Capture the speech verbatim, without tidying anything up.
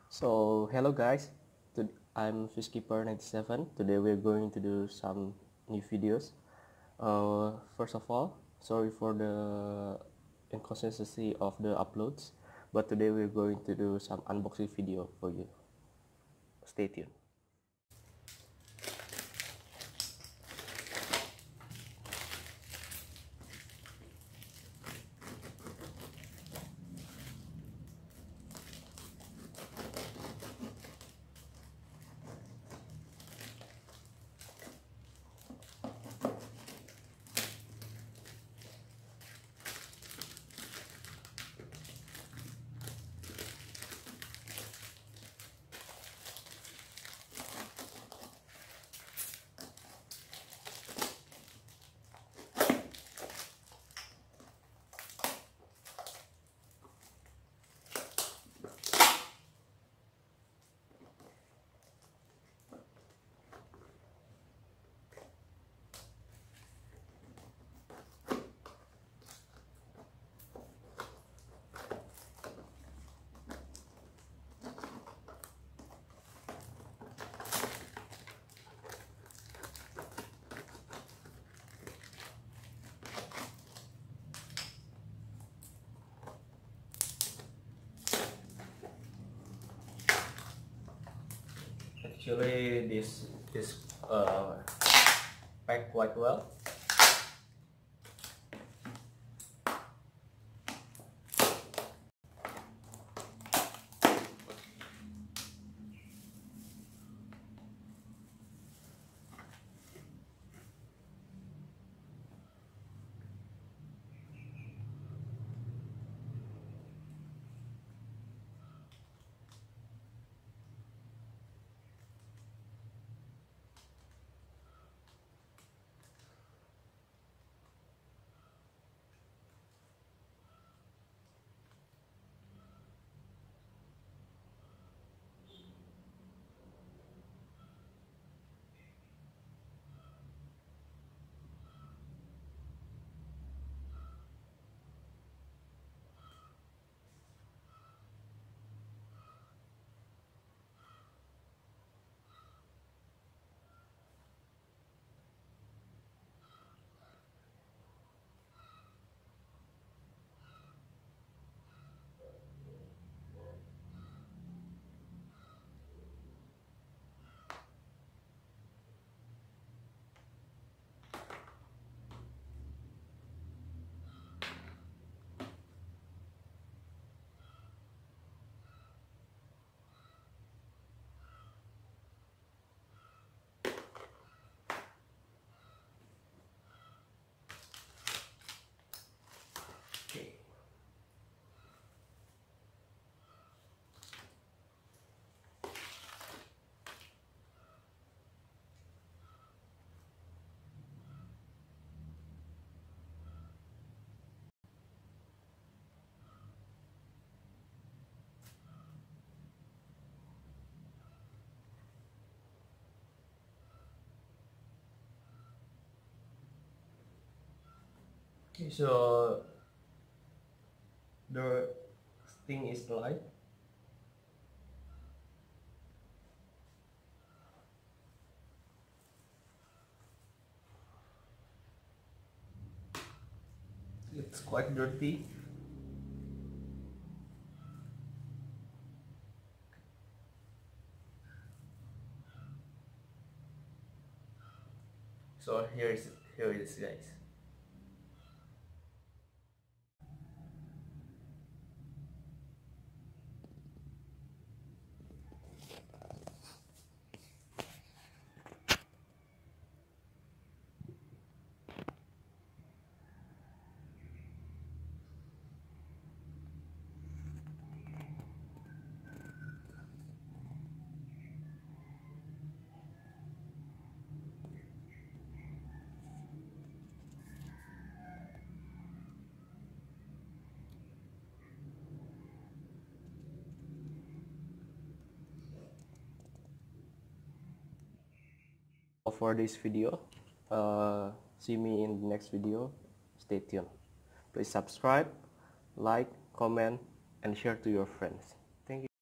So hello guys, Today, I'm Fishkeeper ninety-seven. Today we're going to do some new videos. Uh, first of all, sorry for the inconsistency of the uploads, but today we're going to do some unboxing video for you. Stay tuned. Actually, this is uh, packed quite well. Okay. Okay, so the thing is light. It's quite dirty. So here is here it is, guys. For this video, uh, see me in the next video. Stay tuned. Please subscribe, like, comment, and share to your friends.